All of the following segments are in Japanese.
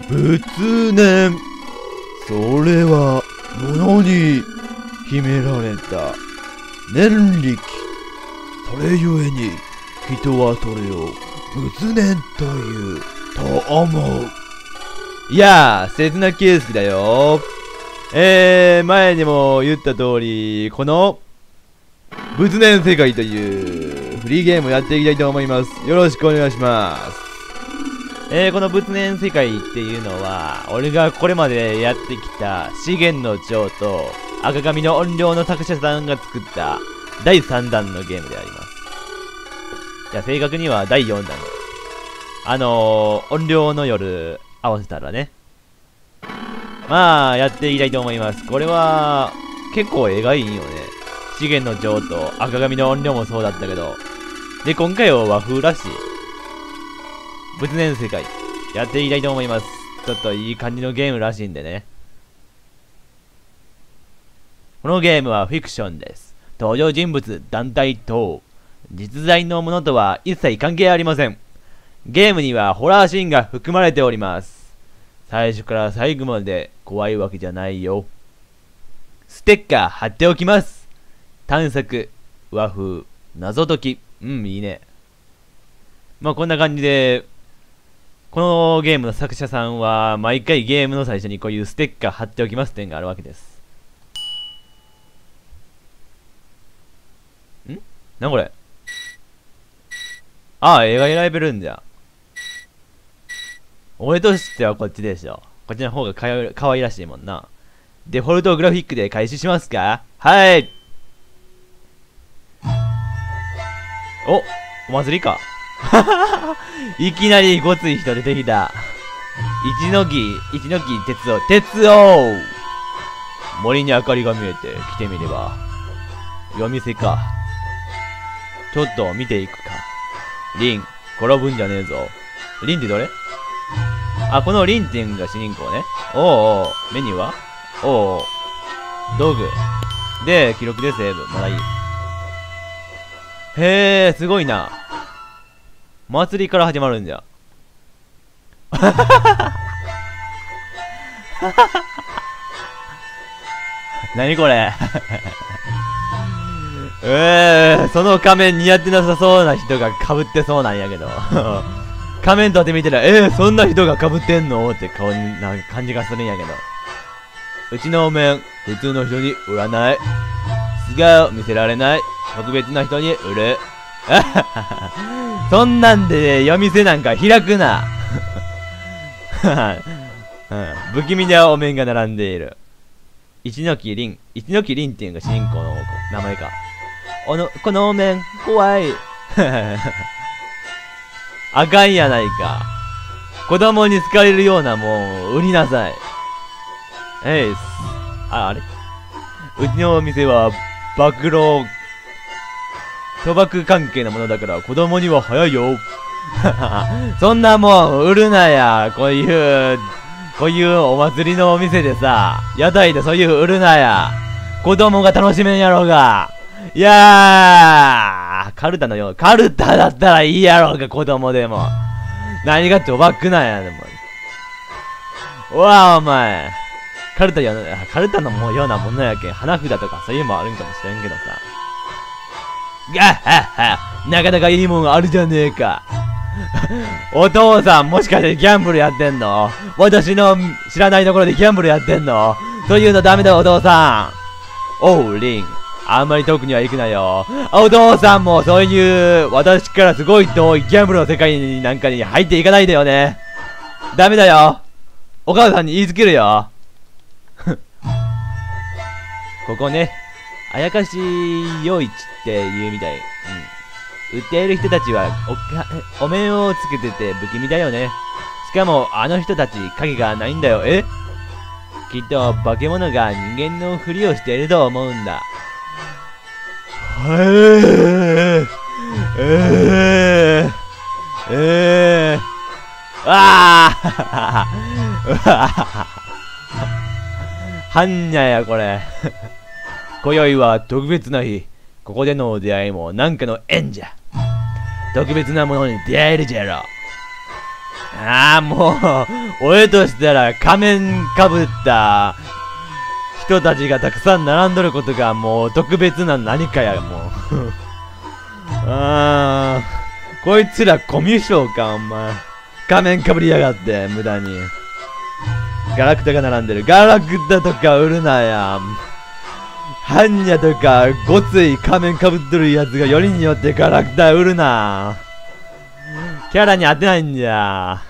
仏念。それは物に秘められた念力。それゆえに人はそれを仏念というと思う。いやー、刹那圭介だよ。前にも言った通り、この仏念世界というフリーゲームをやっていきたいと思います。よろしくお願いします。この仏念世界っていうのは、俺がこれまでやってきた資源の蝶と赤髪の怨霊の作者さんが作った第3弾のゲームであります。いや、正確には第4弾。怨霊の夜合わせたらね。まあ、やっていきたいと思います。これは、結構絵がいいよね。資源の蝶と赤髪の怨霊もそうだったけど。で、今回は和風らしい。仏念世界、やっていきたいと思います。ちょっといい感じのゲームらしいんでね。このゲームはフィクションです。登場人物、団体等、実在のものとは一切関係ありません。ゲームにはホラーシーンが含まれております。最初から最後まで怖いわけじゃないよ。ステッカー貼っておきます。探索、和風、謎解き。いいね。まあこんな感じで、このゲームの作者さんは毎回ゲームの最初にこういうステッカー貼っておきます点があるわけです。なこれ。映画選べるんじゃ。俺としてはこっちでしょ。こっちの方がかわいらしいもんな。デフォルトグラフィックで開始しますか？はい。お祭りか。いきなりごつい人出てきた。一の木哲夫森に明かりが見えて来てみれば。夜店か。ちょっと見ていくか。リン、転ぶんじゃねえぞ。リンってどれ？このリンっていうのが主人公ね。メニューは道具。で、記録でセーブ。まだいい。へえ、すごいな。祭りから始まるんじゃ。何これ。その仮面似合ってなさそうな人が被ってそうなんやけど。仮面取ってみてら、そんな人が被ってんのって顔にな感じがするんやけど。うちのお面、普通の人に売らない。素顔を見せられない。特別な人に売る。そんなんで、夜店なんか開くな。不気味なお面が並んでいる。一ノ木凛っていうのが主人公の名前か。このお面、怖い。あかんやないか。子供に好かれるようなもんを売りなさい。あれ？うちのお店は、賭博関係のものだから子供には早いよ。そんなもん売るなや。こういうお祭りのお店でさ、屋台でそういう売るなや。子供が楽しめんやろうが。いやー、カルタだったらいいやろうが、子供でも。何が賭博なんや、でも。お前。カルタのようなものやけん、花札とかそういうのもあるんかもしれんけどさ。なかなかいいもんあるじゃねえか。お父さんもしかしてギャンブルやってんの？私の知らないところでギャンブルやってんの？そういうのダメだよお父さん。リン。あんまり遠くには行くなよ。お父さんもそういう私からすごい遠いギャンブルの世界なんかに入っていかないでよね。ダメだよ。お母さんに言いつけるよ。ここね。あやかし夜市って言うみたい。売っている人たちはお面をつけてて不気味だよね。しかもあの人たち影がないんだよ。きっと化け物が人間のふりをしていると思うんだ。はんにゃやこれ。今宵は特別な日。ここでの出会いもなんかの縁じゃ。特別なものに出会えるじゃろ。 ああ、もう、俺としたら仮面かぶった人たちがたくさん並んどることがもう特別な何かや、もう。こいつらコミュ障か、お前。仮面かぶりやがって、無駄に。ガラクタが並んでる。ガラクタとか売るなや。ハンニャとか、ごつい仮面かぶっとるやつがよりによってガラクタ売るな。キャラに当てないんじゃ。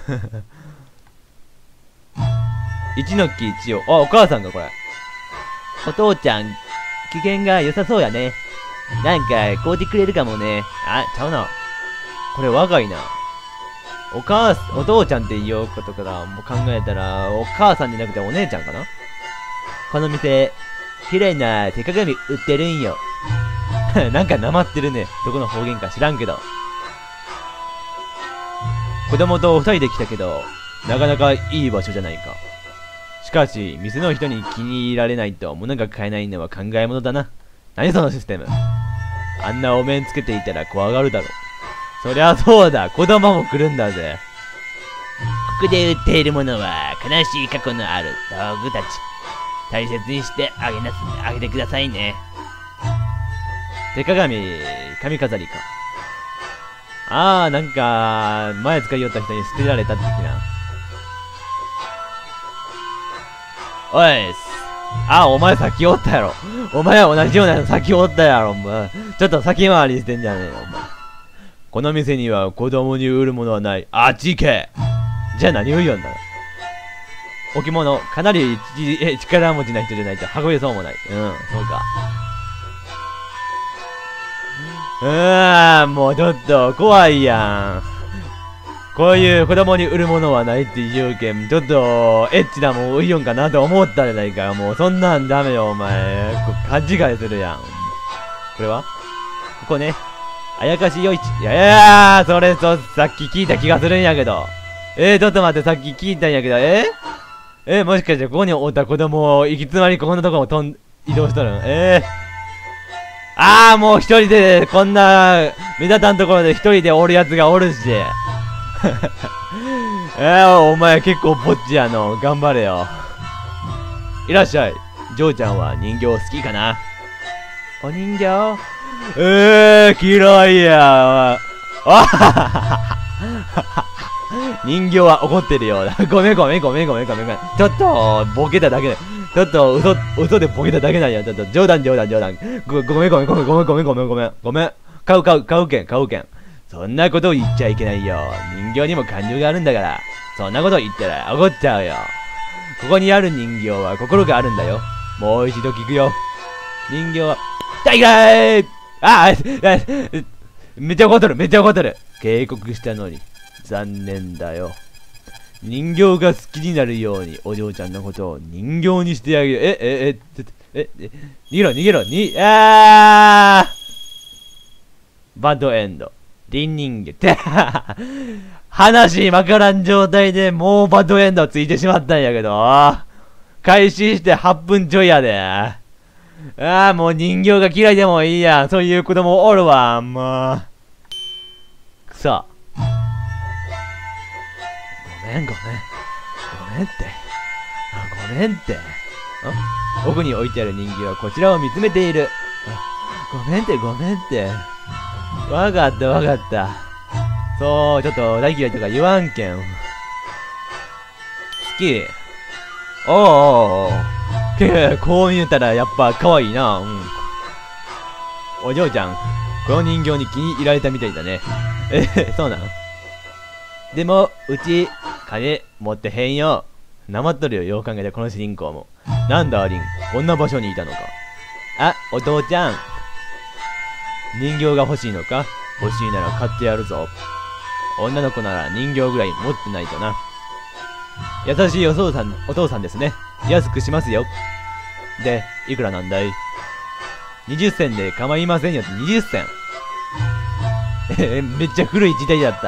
一の木一応。あ、お母さんがこれ。お父ちゃん、機嫌が良さそうやね。なんか、買うてくれるかもね。あ、ちゃうな。これ若いな。お父ちゃんって言おうことからもう考えたら、お母さんじゃなくてお姉ちゃんかな。この店、綺麗な手鏡売ってるんよ。なんかなまってるね。どこの方言か知らんけど。子供と二人で来たけど、なかなかいい場所じゃないか。しかし、店の人に気に入られないと物が買えないのは考え物だな。何そのシステム。あんなお面つけていたら怖がるだろう。そりゃそうだ、子供も来るんだぜ。ここで売っているものは悲しい過去のある道具たち。大切にしてあげてくださいね。手鏡、髪飾りか。なんか、前使いよった人に捨てられた的な。おいお前先おったやろ。お前は同じようなの先おったやろ、お前。ちょっと先回りしてんじゃねえよ、お前。この店には子供に売るものはない。あっち行け。じゃあ何を言うんだ。置物、かなり力持ちな人じゃないと運べそうもない。そうか。もうちょっと怖いやん。こういう子供に売るものはないって言うけん、ちょっとエッチなもん売りよんかなと思ったじゃないか。もうそんなんダメよ、お前。勘違いするやん。これはここね。あやかしよいち。それさっき聞いた気がするんやけど。ちょっと待って、さっき聞いたんやけど、もしかしてここにおった子供を行き詰まりここのとこも移動しとるんもう一人で、こんな、目立たんところで一人でおるやつがおるし。お前結構ぼっちやの。頑張れよ。いらっしゃい。ジョーちゃんは人形好きかな。お人形嫌いや。人形は怒ってるよ。ごめん。ちょっと、ボケただけで。ちょっと、嘘でボケただけなんや。ちょっと、冗談。ごめん。買うけん。そんなことを言っちゃいけないよ。人形にも感情があるんだから。そんなこと言ったら怒っちゃうよ。ここにある人形は心があるんだよ。もう一度聞くよ。人形は、大概めっちゃ怒っとる。警告したのに。残念だよ。人形が好きになるようにお嬢ちゃんのことを人形にしてあげる。逃げろ。バッドエンド。林人形って。話わからん状態でもうバッドエンドついてしまったんやけど。開始して8分ちょいやで。もう人形が嫌いでもいいやん。そういう子供おるわ。もう。くそ。ごめんって。奥に置いてある人形はこちらを見つめている。ごめんって。わかった。そう、ちょっと大嫌いとか言わんけん。好き。こう見えたらやっぱ可愛いな。お嬢ちゃん、この人形に気に入られたみたいだね。そうなん？でも、うち、金持ってへんよ。なまっとるよ、よう考えてこの主人公も。なんだ、アリン、こんな場所にいたのか。お父ちゃん。人形が欲しいのか？欲しいなら買ってやるぞ。女の子なら人形ぐらい持ってないとな。優しいお父さんですね。安くしますよ。で、いくらなんだい？ 20 銭で構いませんよって20銭。めっちゃ古い時代だった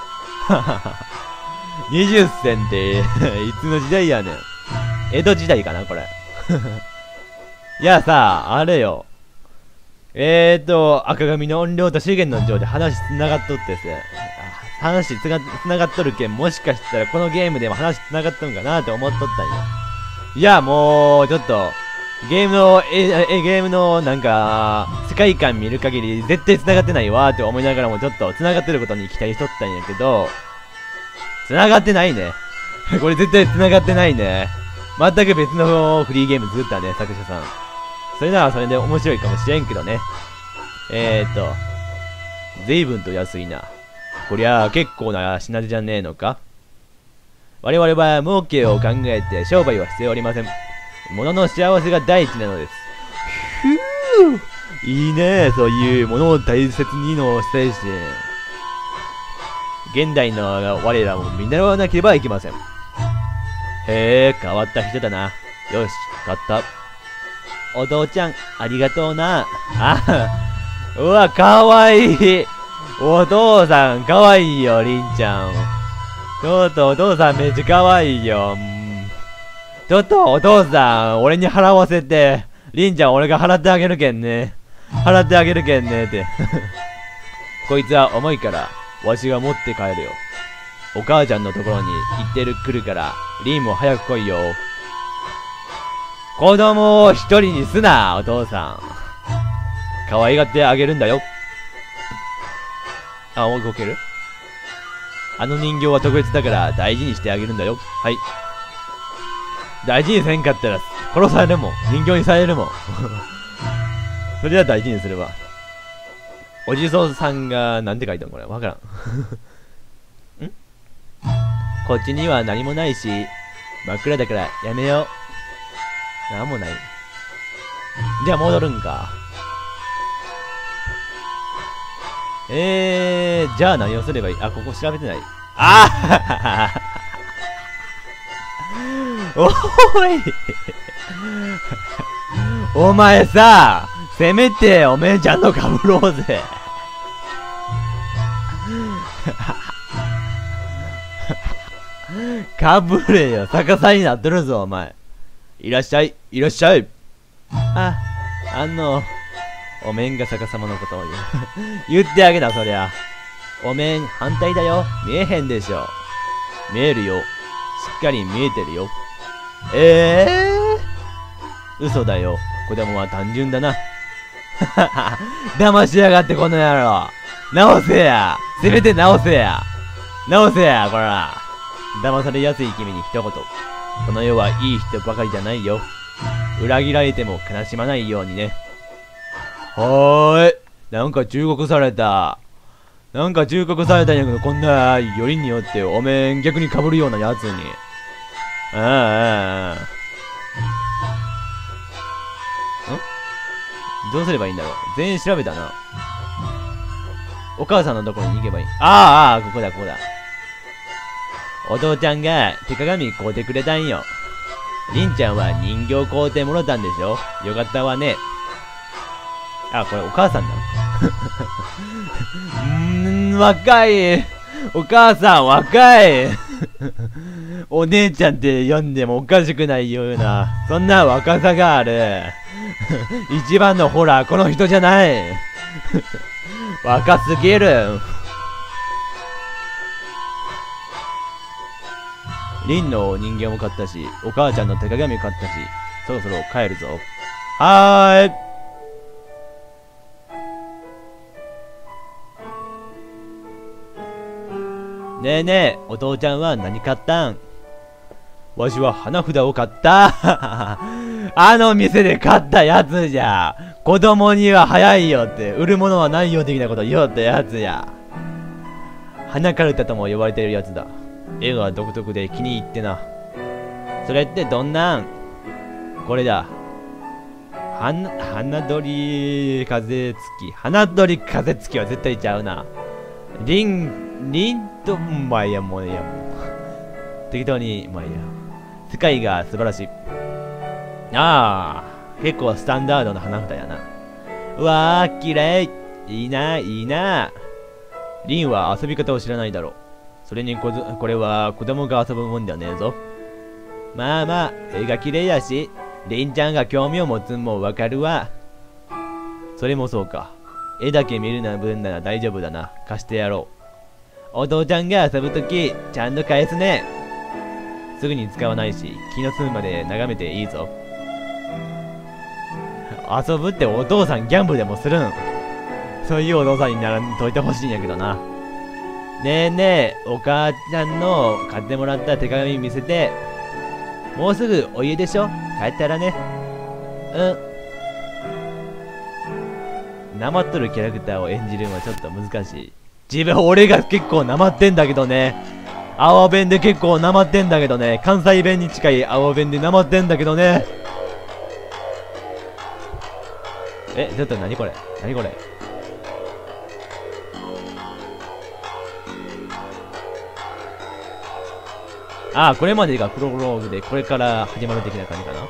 。20銭っていつの時代やねん。江戸時代かなこれ。いやさ、あれよ。赤髪の怨霊と資源の城で話繋がっとって話つながっとるけん、もしかしたらこのゲームでも話つながっとんかなって思っとったんよ。いや、もう、ちょっと、ゲームの、なんか、世界観見る限り、絶対繋がってないわーって思いながらも、ちょっと繋がってることに期待しとったんやけど、繋がってないね。これ絶対繋がってないね。全く別のフリーゲーム作ったね、作者さん。それならそれで面白いかもしれんけどね。随分と安いな。こりゃあ結構な品出じゃねえのか。我々は儲けを考えて商売はしておりません。物の幸せが第一なのです。ふぅ、いいね、そういう物を大切にの精神。現代の我らも見習わなければいけません。へえ、変わった人だな。よし、買った。お父ちゃん、ありがとうな。うわ、かわいい。お父さん、かわいいよ、りんちゃん。ちょっとお父さんめっちゃかわいいよ。ちょっとお父さん、俺に払わせて。りんちゃん、俺が払ってあげるけんね。払ってあげるけんねって。こいつは重いから、わしが持って帰るよ。お母ちゃんのところに行って来るから、りんも早く来いよ。子供を一人にすな、お父さん。可愛がってあげるんだよ。あ、もう動ける？あの人形は特別だから大事にしてあげるんだよ。はい。大事にせんかったら殺されるもん。人形にされるもん。それは大事にするわ。お地蔵さんがなんて書いたのこれわからん。こっちには何もないし、真っ暗だからやめよう。なんもない。じゃあ戻るんか。じゃあ何をすればいい？あ、ここ調べてない。あーおーいお前さ、せめておめえちゃんのかぶろうぜ。かぶれよ、逆さになっとるぞ、お前。いらっしゃい、いらっしゃい。おめんが逆さまのことを言ってあげな、そりゃ。おめん、反対だよ。見えへんでしょ。見えるよ。しっかり見えてるよ。嘘だよ。子供は単純だな。騙しやがって、この野郎。直せや。せめて直せや。直せや、こら。騙されやすい君に一言。この世はいい人ばかりじゃないよ。裏切られても悲しまないようにね。はーい。なんか忠告された。なんか忠告されたんやけど、こんな、よりによってお面逆に被るようなやつに。どうすればいいんだろう。全員調べたな。お母さんのところに行けばいい。ここだ、ここだ。お父ちゃんが手鏡買うてくれたんよ。りんちゃんは人形買うてもろたんでしょ。よかったわね。これお母さんなの若い。お母さん若い。お姉ちゃんって呼んでもおかしくないような、そんな若さがある。一番のホラー、この人じゃない。若すぎる。リンの人形も買ったし、お母ちゃんの手鏡買ったし、そろそろ帰るぞ。はーい。ねえねえ、お父ちゃんは何買ったん？わしは花札を買った。あの店で買ったやつじゃ。子供には早いよって、売るものはないよ的なこと言おったやつや。花カルタとも呼ばれているやつだ。絵が独特で気に入ってな。それってどんなん？これだ。花鳥風月。花鳥風月は絶対ちゃうな。リンと、まあいいや、もういいや、もう。適当に、まあいいや。世界が素晴らしい。結構スタンダードな花札やな。うわー、綺麗。いいな、いいな。リンは遊び方を知らないだろう。それにこれは子供が遊ぶもんじゃねえぞ。まあまあ、絵が綺麗やし、リンちゃんが興味を持つんもわかるわ。それもそうか。絵だけ見る分なら大丈夫だな。貸してやろう。 お父ちゃんが遊ぶとき、ちゃんと返すね。すぐに使わないし、気の済むまで眺めていいぞ。遊ぶってお父さんギャンブルでもするん？そういうお父さんにならんといてほしいんやけどな。ねえねえ、お母ちゃんの買ってもらった手紙見せて。もうすぐお家でしょ？帰ったらね。なまっとるキャラクターを演じるのはちょっと難しい。俺が結構なまってんだけどね。青弁で結構なまってんだけどね。関西弁に近い青弁でなまってんだけどね。ちょっと何これ？何これ？これまでがプロローグで、これから始まる的な感じかな。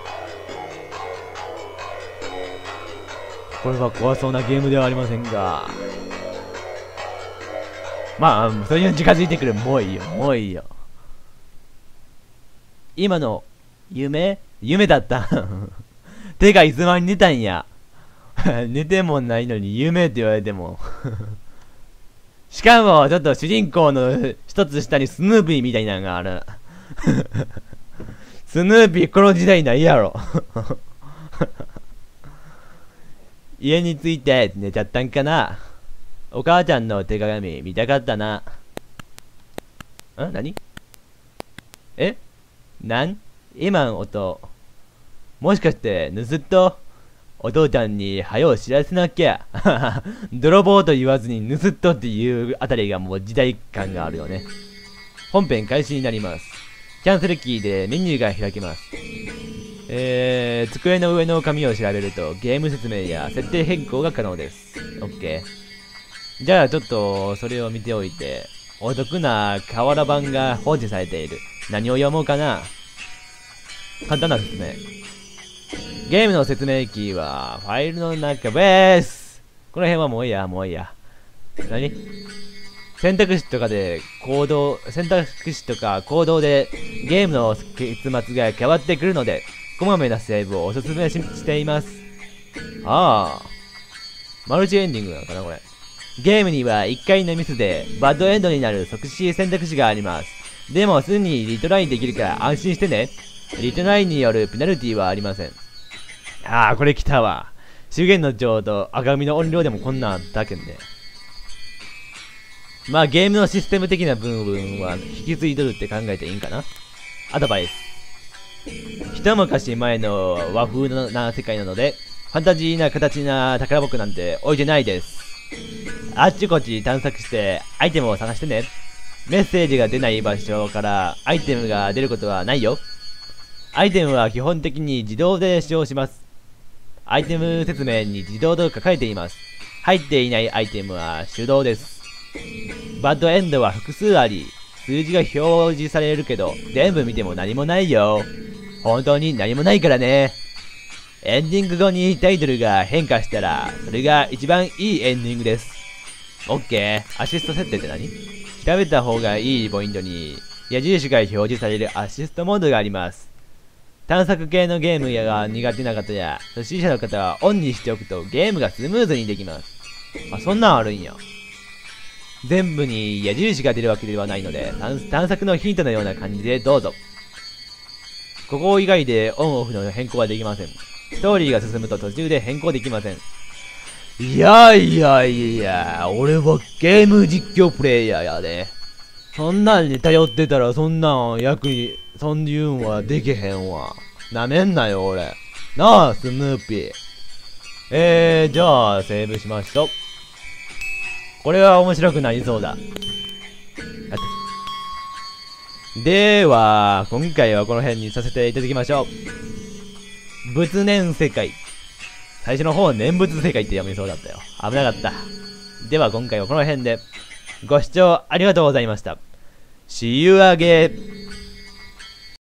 これは怖そうなゲームではありませんが。まあ、それに近づいてくる。もういいよ、もういいよ。今の、夢だった。てか、いつまに寝たんや。寝てもないのに夢って言われても。しかも、ちょっと主人公の一つ下にスヌーピーみたいなのがある。スヌーピーこの時代ないやろ。家に着いて寝ちゃったんかな。お母ちゃんの手紙見たかったな。何？今の音。もしかして盗っ人？お父ちゃんに早う知らせなきゃ。泥棒と言わずに盗っ人っていうあたりがもう時代感があるよね。本編開始になります。キャンセルキーでメニューが開けます。机の上の紙を調べるとゲーム説明や設定変更が可能です。OK。じゃあちょっとそれを見ておいて、お得な瓦版が放置されている。何を読もうかな。簡単な説明。ゲームの説明キーはファイルの中です。この辺はもういいや、もういいや。何？選択肢とか行動でゲームの結末が変わってくるので、こまめなセーブをおすすめしています。マルチエンディングなのかなこれ。ゲームには1回のミスでバッドエンドになる即死選択肢があります。でもすぐにリトライできるから安心してね。リトライによるペナルティはありません。これ来たわ。資源の情と赤身の音量でもこんなんあったけんね。まあゲームのシステム的な部分は引き継いどるって考えていいんかな。アドバイス。一昔前の和風な世界なので、ファンタジーな形な宝箱なんて置いてないです。あっちこっち探索してアイテムを探してね。メッセージが出ない場所からアイテムが出ることはないよ。アイテムは基本的に自動で使用します。アイテム説明に自動と書かれています。入っていないアイテムは手動です。バッドエンドは複数あり、数字が表示されるけど、全部見ても何もないよ。本当に何もないからね。エンディング後にタイトルが変化したら、それが一番いいエンディングです。OK。アシスト設定って何？調べた方がいいポイントに、矢印が表示されるアシストモードがあります。探索系のゲームが苦手な方や、初心者の方はオンにしておくとゲームがスムーズにできます。そんなんあるんや。全部に矢印が出るわけではないので、探索のヒントのような感じでどうぞ。ここ以外でオンオフの変更はできません。ストーリーが進むと途中で変更できません。いや、俺はゲーム実況プレイヤーやで。そんなんに頼ってたらそんなんそういうんはできへんわ。なめんなよ俺。なあ、スヌーピー。じゃあ、セーブしましょう。これは面白くなりそうだ。では、今回はこの辺にさせていただきましょう。仏念世界。最初の方、念仏世界って読みそうだったよ。危なかった。では今回はこの辺で、ご視聴ありがとうございました。See you again!